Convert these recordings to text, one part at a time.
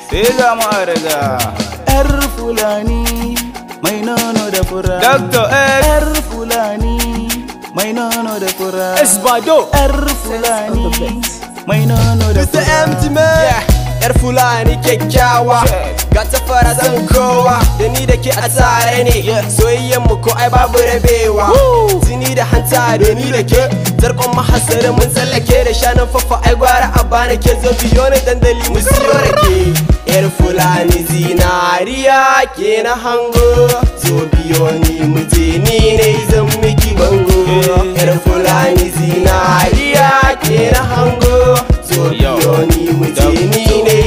sai ga mu a riga. Yar Fulani mai nono da fura. Dr. X. Yar Fulani mai nono da fura. Esbado. Yar Fulani mai nono da fura. Mr. Empty Man. Yar Fulani kyakkyawa, ga ta fara san kowa, da ni da ke a tare ne, soyayyen mu ko ai babu rabewa. Jini da hanta da ni da ke, tarkon mahassarin mun tsallake da shanun fafa ai gwara a bana ke zo biyo ni dandali mu siyo rake. Yar Fulani zinariya ke na hango, zo biyo ni mu je ni ne zan miki bango. Yar Fulani zinariya ke na hango, zo biyo ni mu je ni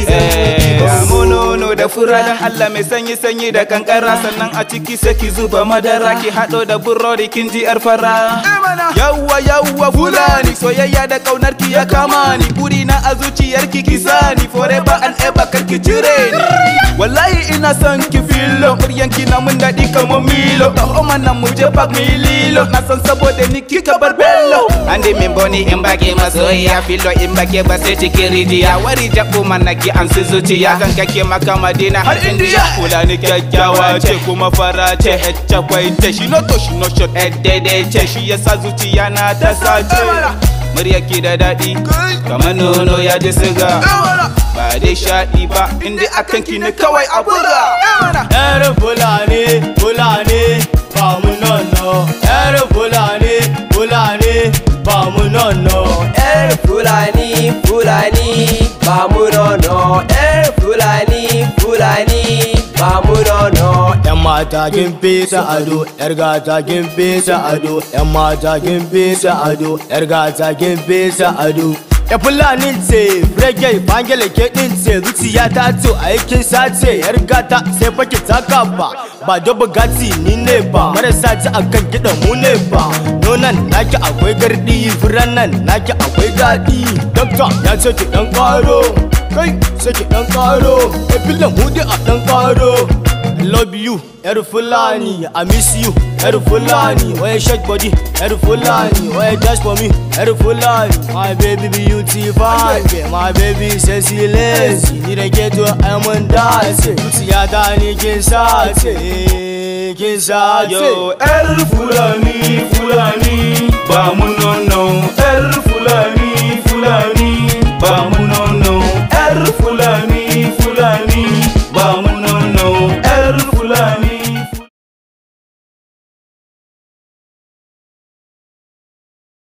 nono da fura dan Allah mai sanyi da kankara, sannan a ciki sai ki zuba madara, ki hado da burodi kin ji yar fara. Yawwa Fulani, soyayya da kaunar ki ya kama ni, buri na a zuciyar ki sani forever and ever kar ki cire ni. Wallahi ina son ki filo, muryan ki na mun dadi kamar Milo, da homa na mu je park mi lilo, na san saboda ni kika bar bello. Andi min boni in baki masoyiya, filo in baki ba sai cikin rijiya, wari jabu mana ki an su zuciya, kan kake maka Madina har India. Fulani kyakkyawa ce kuma fara ce, ecce kwai ce, shi no to shi no shot, daidai ce, shi yasa zuciya na ta sace. Muryarki da daɗi kamar nono ya ji siga, ba dai shaɗi ba inda akan ki ne kawai a buga. Yar Fulani, Fulani, ba mu nono. Yar Fulani, Fulani, ba mu nono. Yar Fulani, Fulani, ba mu nono. Yar Fulani, Fulani, ba mu nono. Yan mata kin fesa ado, yar gata kin fesa ado. Yan mata kin fesa ado, yar gata kin fesa ado. Ya Fulani ce, reggae, bangele ke din ce, zuciya ta to aikin sace, yar gata sai fake taka ba da bugatti ni ne ba, marasa ta akan kiɗan mu ne ba. Nonan naki akwai gardi, furan nan naki akwai daɗi. Doctor ya ce ki dan karo, kai sai ki dan karo, ya filan hudu a dan karo. I love you, yar Fulani, I miss you, yar Fulani. Why you shake body, yar Fulani. Why you dance for me, yar Fulani. My baby beautiful, my baby sexy lazy. Need to get to I'm on dance. Zuciya ta ni kin sace, kin sace. Yo, yar Fulani,